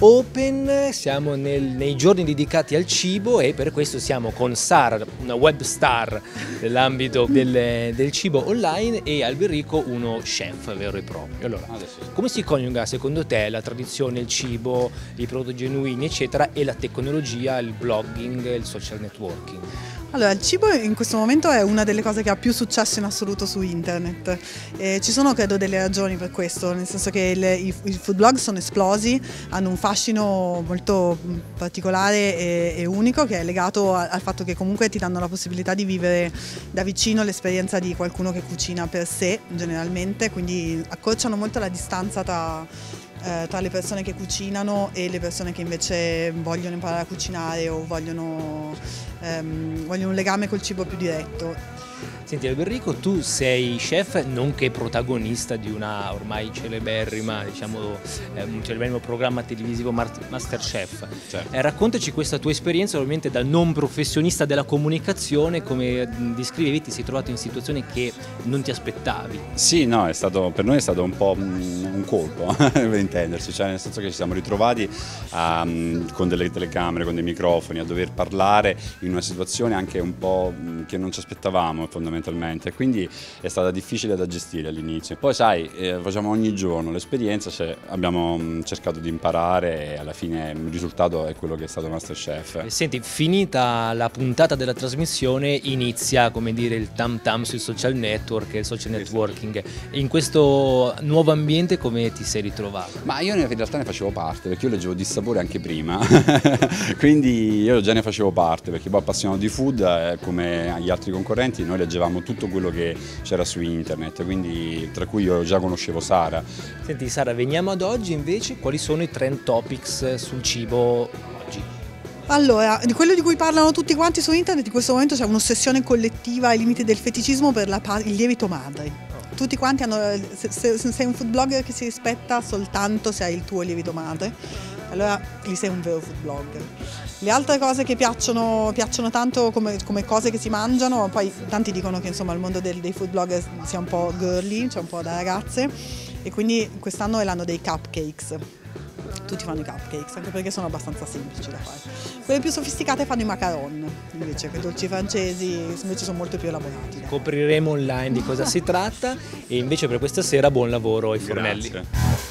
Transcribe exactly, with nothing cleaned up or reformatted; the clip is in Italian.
Open, siamo nel, nei giorni dedicati al cibo e per questo siamo con Sara, una web star nell'ambito del, del cibo online, e Alberico, uno chef vero e proprio. Allora, come si coniuga secondo te la tradizione, il cibo, i prodotti genuini eccetera e la tecnologia, il blogging, il social networking? Allora, il cibo in questo momento è una delle cose che ha più successo in assoluto su internet. E ci sono credo delle ragioni per questo, nel senso che il, i, i food blog sono esplosi, hanno un fascino molto particolare e, e unico, che è legato a, al fatto che comunque ti danno la possibilità di vivere da vicino l'esperienza di qualcuno che cucina per sé generalmente, quindi accorciano molto la distanza tra Eh, tra le persone che cucinano e le persone che invece vogliono imparare a cucinare o vogliono, ehm, vogliono un legame col cibo più diretto. Senti Alberico, tu sei chef nonché protagonista di una ormai celeberrima, diciamo, eh, un celeberrimo programma televisivo Masterchef. Certo. Eh, raccontaci questa tua esperienza, ovviamente da non professionista della comunicazione, come descrivevi, ti sei trovato in situazioni che non ti aspettavi. Sì, no, è stato, per noi è stato un po' un colpo, per intendersi, cioè nel senso che ci siamo ritrovati a, con delle telecamere, con dei microfoni, a dover parlare in una situazione anche un po' che non ci aspettavamo fondamentalmente, quindi è stata difficile da gestire all'inizio. Poi sai, eh, facciamo ogni giorno l'esperienza, cioè, abbiamo mh, cercato di imparare e alla fine il risultato è quello che è stato Masterchef. E senti, finita la puntata della trasmissione inizia, come dire, il tam tam sui social network e il social networking. E in questo nuovo ambiente come ti sei ritrovato? Ma io in realtà ne facevo parte, perché io leggevo Dissapore anche prima, quindi io già ne facevo parte, perché poi appassionato di food, eh, come gli altri concorrenti, noi leggevamo tutto quello che c'era su internet, quindi tra cui io già conoscevo Sara. Senti Sara, veniamo ad oggi invece, quali sono i trend topics sul cibo oggi? Allora, di quello di cui parlano tutti quanti su internet in questo momento c'è un'ossessione collettiva ai limiti del feticismo per la, il lievito madre. Tutti quanti hanno, se, se, se sei un food blogger che si rispetta soltanto se hai il tuo lievito madre, allora lì sei un vero food blogger. Le altre cose che piacciono, piacciono tanto come, come cose che si mangiano, poi tanti dicono che insomma il mondo del, dei food blogger sia un po' girly, cioè un po' da ragazze, e quindi quest'anno è l'anno dei cupcakes. Tutti fanno i cupcakes, anche perché sono abbastanza semplici da fare. Quelle più sofisticate fanno i macaron, invece quei dolci francesi invece sono molto più elaborati. Scopriremo online di cosa si tratta, e invece per questa sera buon lavoro ai fornelli. Grazie.